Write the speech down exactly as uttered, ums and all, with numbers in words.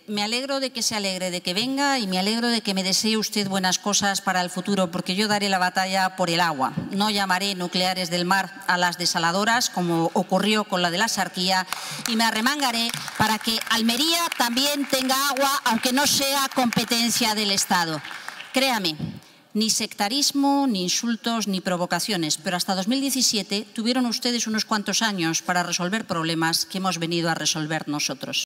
me alegro de que se alegre de que venga y me alegro de que me desee usted buenas cosas para el futuro, porque yo daré la batalla por el agua. No llamaré nucleares del mar a las desaladoras, como ocurrió con la de la Sarquía, y me arremangaré para que Almería también tenga agua, aunque no sea competencia del Estado. Créame, ni sectarismo, ni insultos, ni provocaciones, pero hasta dos mil diecisiete tuvieron ustedes unos cuantos años para resolver problemas que hemos venido a resolver nosotros.